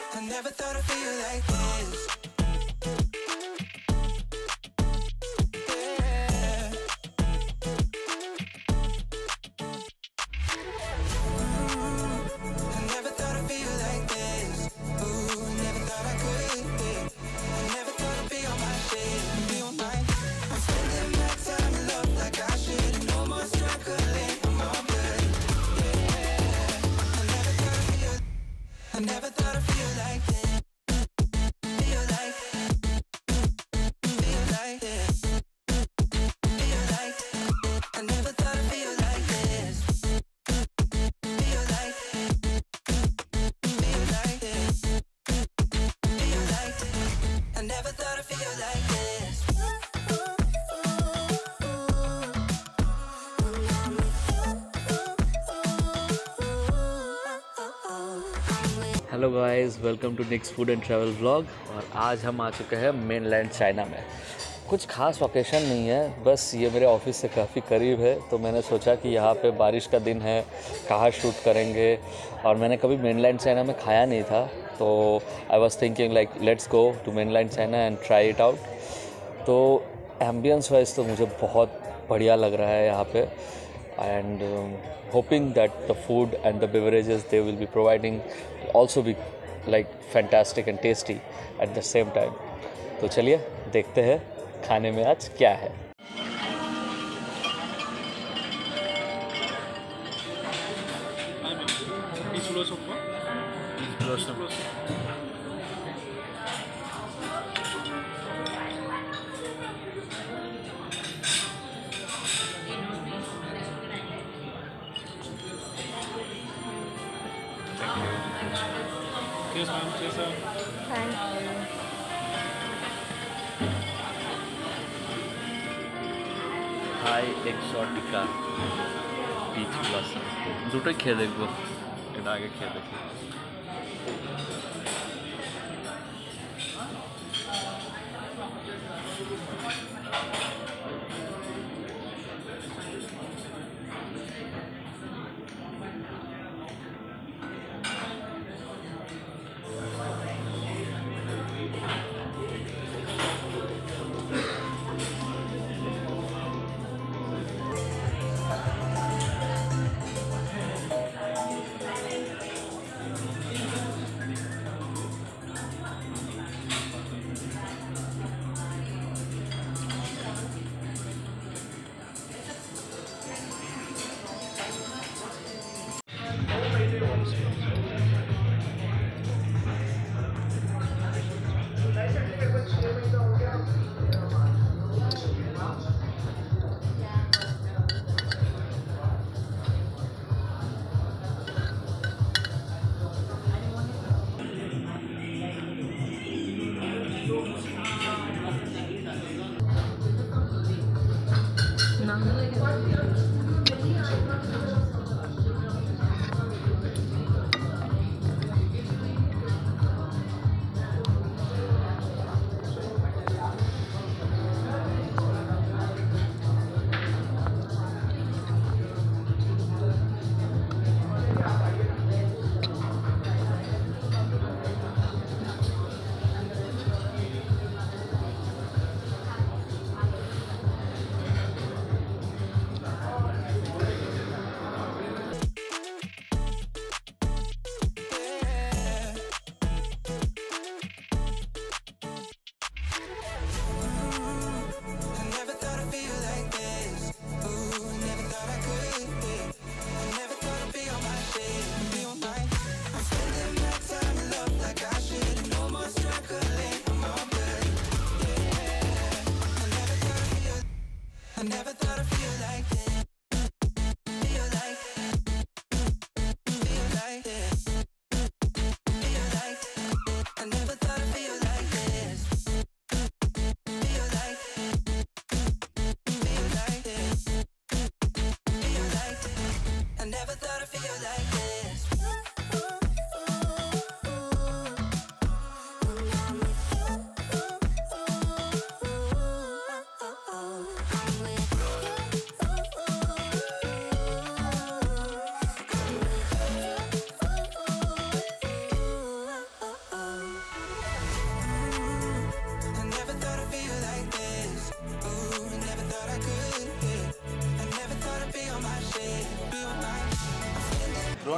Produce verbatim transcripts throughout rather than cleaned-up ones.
I never thought I'd feel like this. Yeah. Mm, I never thought I'd feel like this. Ooh, never thought I could. Yeah. I never thought I'd be on my shit, be on my. I'm spending my time in love like I should. No more struggling, I'm all good. Yeah. I never thought I'd feel. I never thought I'd feel like this. Feel like. Feel like this. Feel like. I never thought I'd feel like this. Feel like. Feel like this. Feel like. I never thought I'd feel like this. Hello guys, welcome to Nick's food and travel vlog. और आज हम आ चुके हैं mainland China में। कुछ खास occasion नहीं है, बस ये मेरे ऑफिस से काफ़ी करीब है, तो मैंने सोचा कि यहाँ पे बारिश का दिन है, कहाँ शूट करेंगे। और मैंने कभी मेनलैंड चाइना में खाया नहीं था, तो I was thinking like let's go to mainland China and try it out. तो एम्बियंस वाइज तो मुझे बहुत बढ़िया लग रहा है यहाँ पे, and um, hoping that the food and the beverages they will be providing will also be like fantastic and tasty at the same time. तो चलिए देखते हैं खाने में आज क्या है। Cheers, ma'am. Cheers, sir. Thank you. Thai exotica peach blossom দুটোই খেয়ে দেখবো, এটা আগে খেয়ে দেখবো।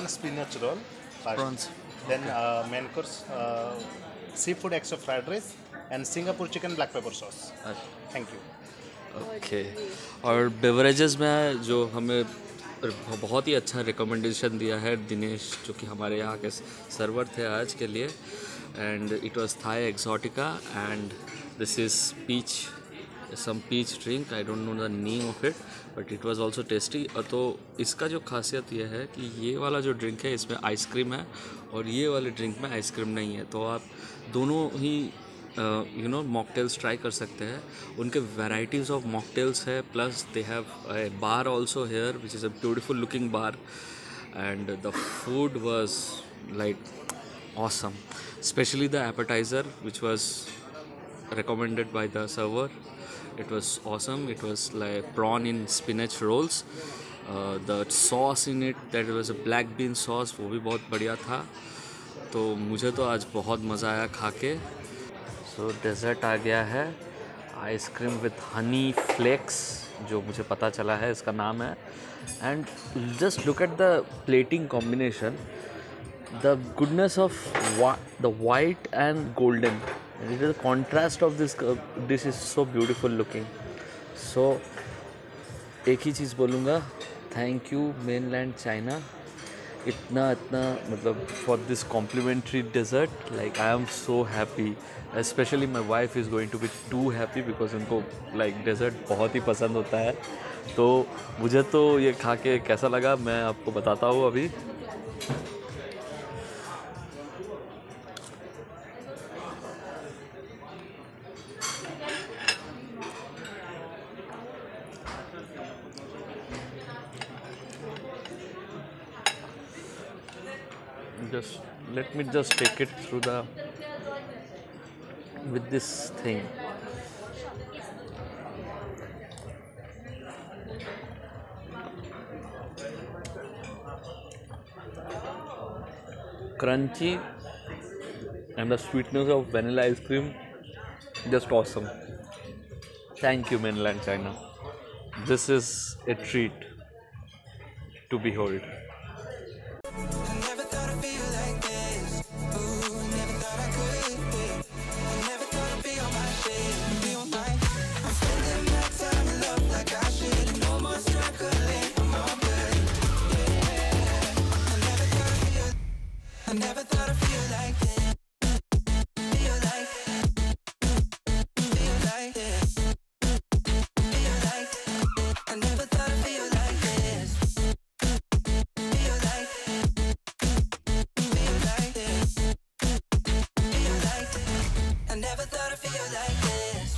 prawn spinach roll. First. Prawns. Then uh, main course, uh, seafood extra fried rice and Singapore chicken black pepper sauce. Thank you. Okay और beverages में जो हमें बहुत ही अच्छा रिकमेंडेशन दिया है दिनेश, जो कि हमारे यहाँ के सर्वर थे आज के लिए, and it was Thai exotica and this is peach some peach drink, I don't know the name of it but it was also tasty. तो इसका जो खासियत ये है कि ये वाला जो ड्रिंक है इसमें आइसक्रीम है और ये वाले ड्रिंक में आइसक्रीम नहीं है, तो आप दोनों ही यू नो मॉकटेल्स ट्राई कर सकते हैं। उनके वैराइटीज़ ऑफ मॉकटेल्स है, plus they have a bar also here which is a beautiful looking bar and the food was like awesome, especially the appetizer which was recommended by the server. It was awesome. It was like prawn in spinach rolls, uh, the sauce in it, that was a black bean sauce, वो भी बहुत बढ़िया था। तो मुझे तो आज बहुत मज़ा आया खा के। सो डेज़र्ट आ गया है, आइसक्रीम विथ हनी फ्लेक्स, जो मुझे पता चला है इसका नाम है। And just look at the plating combination, the goodness of wa- the white and golden, the contrast of this uh, dish is so beautiful looking. So एक ही चीज़ बोलूँगा, थैंक यू मेनलैंड चाइना, इतना इतना मतलब for this complimentary dessert. Like I am so happy, especially my wife is going to be too happy because उनको like dessert बहुत ही पसंद होता है। तो मुझे तो ये खा के कैसा लगा मैं आपको बताता हूँ अभी। Just let me just take it through the with this thing. Crunchy and the sweetness of vanilla ice cream, just awesome. Thank you mainland China. This is a treat to behold. I never thought I'd feel like this. Feel like, feel like this. Feel like, I never thought I'd feel like this. Feel like, feel like this. Feel like, I never thought I'd feel like this.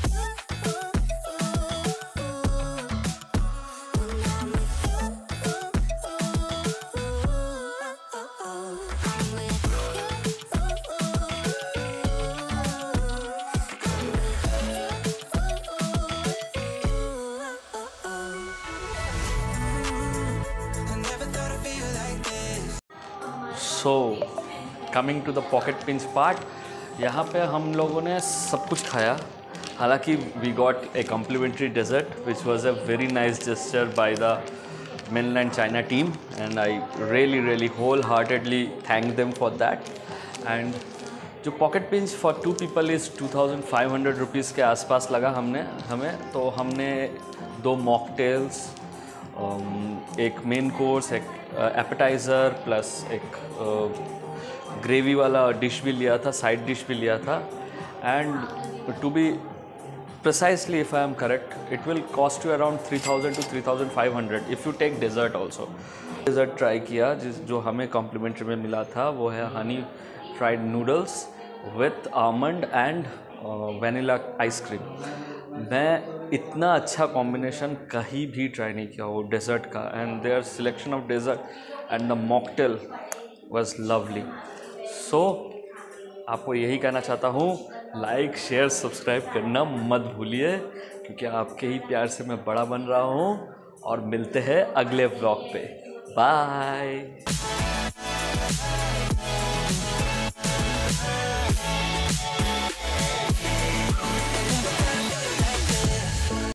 So coming to the pocket pinch part, यहाँ पे हम लोगों ने सब कुछ खाया। हालांकि we got a complimentary dessert which was a very nice gesture by the mainland China team and I really really wholeheartedly thank them for that. And जो pocket pinch for two people is two thousand five hundred rupees के आसपास लगा हमने हमें तो हमने दो mocktails, एक मेन कोर्स, एक एपेटाइज़र प्लस एक ग्रेवी वाला डिश भी लिया था, साइड डिश भी लिया था। And to be precisely if I am correct it will cost you around three thousand to three thousand five hundred if you take dessert also. Dessert try किया जिस जो हमें कॉम्प्लीमेंट्री में मिला था वो है honey fried noodles with almond and vanilla ice cream. मैं इतना अच्छा कॉम्बिनेशन कहीं भी ट्राई नहीं किया वो डेजर्ट का, and their selection of dessert and the mocktail was lovely. So आपको यही कहना चाहता हूँ, लाइक शेयर सब्सक्राइब करना मत भूलिए क्योंकि आपके ही प्यार से मैं बड़ा बन रहा हूँ। और मिलते हैं अगले व्लॉग पे। बाय।